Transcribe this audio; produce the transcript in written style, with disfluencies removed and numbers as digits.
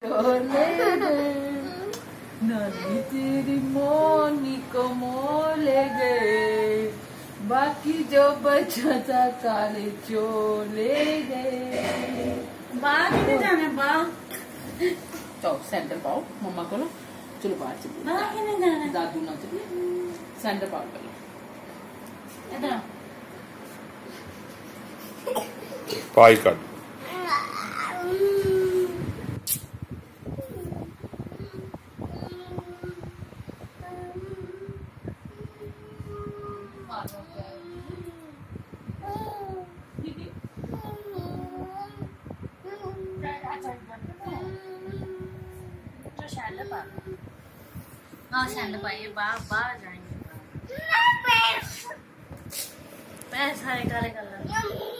नानी तेरी मोनी को मोले गए, बाकी जो बचा था काले चोले गए। बाहर नहीं जाना, बाहर चलो सेंटर पाओ मम्मा को लो, चलो बाहर चलिए। बाहर नहीं जाना, दादू ना चलिए, सेंटर पाओ कर लो। इधर पाई कर हाँ सैंडल पाइए, बाहर जाएंगे। पैर सारे काले कलर।